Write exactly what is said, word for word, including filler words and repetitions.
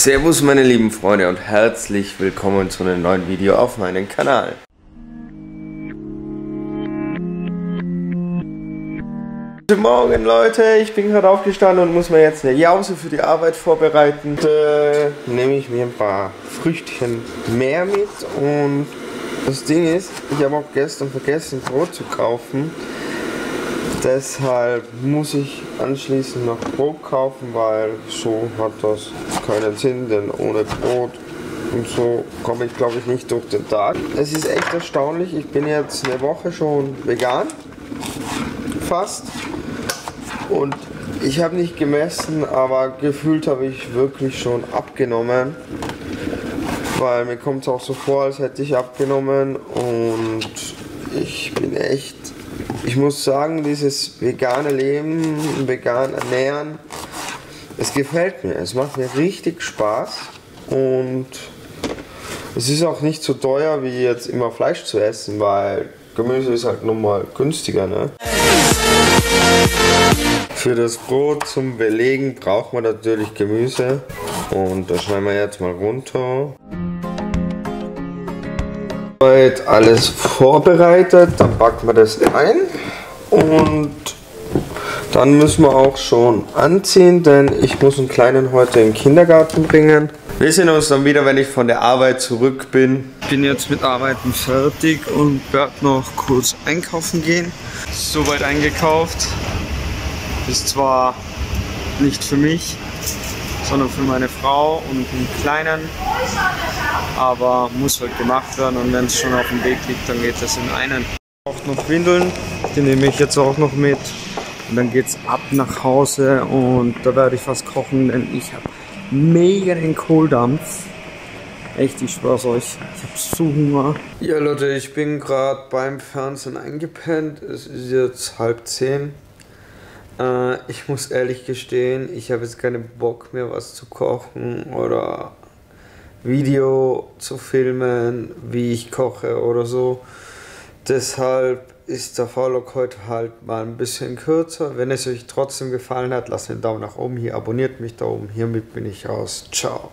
Servus meine lieben Freunde und herzlich willkommen zu einem neuen Video auf meinem Kanal. Guten Morgen Leute, ich bin gerade aufgestanden und muss mir jetzt eine Jause für die Arbeit vorbereiten. Und, äh, nehme ich mir ein paar Früchtchen mehr mit und das Ding ist, ich habe auch gestern vergessen Brot zu kaufen. Deshalb muss ich anschließend noch Brot kaufen, weil so hat das keinen Sinn, denn ohne Brot und so komme ich glaube ich nicht durch den Tag. Es ist echt erstaunlich, ich bin jetzt eine Woche schon vegan, fast, und ich habe nicht gemessen, aber gefühlt habe ich wirklich schon abgenommen, weil mir kommt es auch so vor, als hätte ich abgenommen und ich bin echt... Ich muss sagen, dieses vegane Leben, vegan ernähren, es gefällt mir. Es macht mir richtig Spaß und es ist auch nicht so teuer wie jetzt immer Fleisch zu essen, weil Gemüse ist halt nun mal günstiger, ne? Für das Brot zum Belegen braucht man natürlich Gemüse und das schneiden wir jetzt mal runter. Alles vorbereitet, dann backen wir das ein und dann müssen wir auch schon anziehen, denn ich muss einen Kleinen heute in den Kindergarten bringen. Wir sehen uns dann wieder, wenn ich von der Arbeit zurück bin. Ich bin jetzt mit Arbeiten fertig und werde noch kurz einkaufen gehen. Soweit eingekauft. Ist zwar nicht für mich, sondern für meine Frau und einen Kleinen, aber muss halt gemacht werden und wenn es schon auf dem Weg liegt, dann geht es in einen. Ich brauche noch Windeln, die nehme ich jetzt auch noch mit und dann geht es ab nach Hause und da werde ich was kochen, denn ich habe mega den Kohldampf. Echt, ich schwör's euch, ich habe so Hunger. Ja Leute, ich bin gerade beim Fernsehen eingepennt, es ist jetzt halb zehn. Ich muss ehrlich gestehen, ich habe jetzt keinen Bock mehr was zu kochen oder Video zu filmen, wie ich koche oder so. Deshalb ist der Vlog heute halt mal ein bisschen kürzer. Wenn es euch trotzdem gefallen hat, lasst einen Daumen nach oben hier, abonniert mich da oben. Hiermit bin ich raus. Ciao.